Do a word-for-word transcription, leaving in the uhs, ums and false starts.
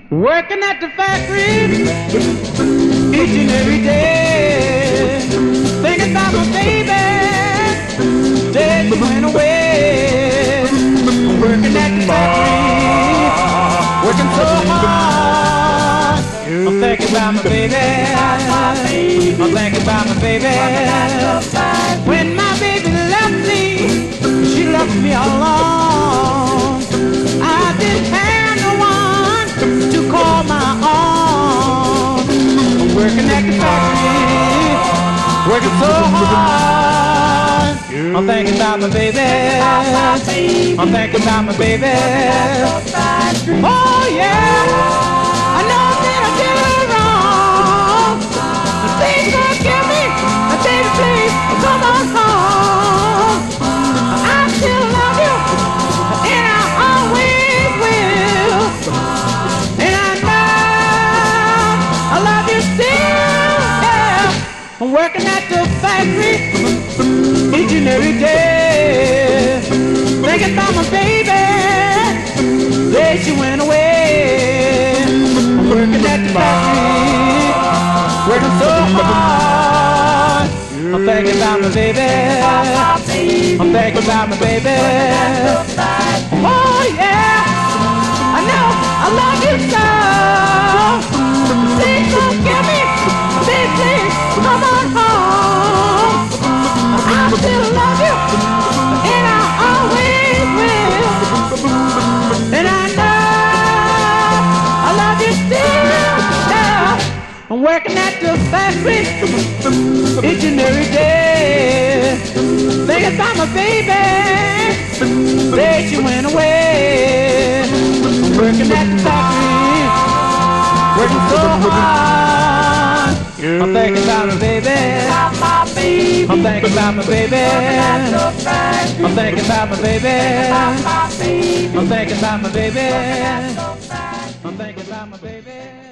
Working at the factory each and every day, thinking about my baby. Day she went away. Working at the factory, working so hard. I'm thinking about my baby. I'm thinking about my baby. When my baby left me, she left me all alone. I didn't have no one to call my own. I'm working at the factory, working so hard. I'm thinking about my baby. I'm thinking about my baby. Oh yeah. I know that I did it wrong. Please forgive me. Baby, please come on home. I still love you, and I always will. And I know I love you still. Yeah. I'm working at the factory each and every day, thinking about my baby. Day she went away. I'm working at the factory, working so hard. I'm thinking about my baby. I'm thinking about my baby. Oh yeah, I know I love you so. Please forgive me. Please, please come on home. I still love you, and I always will. And I know I love you still. Yeah. I'm working at the factory each and every day, thinking about my baby. Day she went away. I'm working at the factory, working so hard. I'm thinking about my baby. I'm thinking about my baby. I'm thinking about my baby. I'm thinking about my baby. I'm thinking about my baby.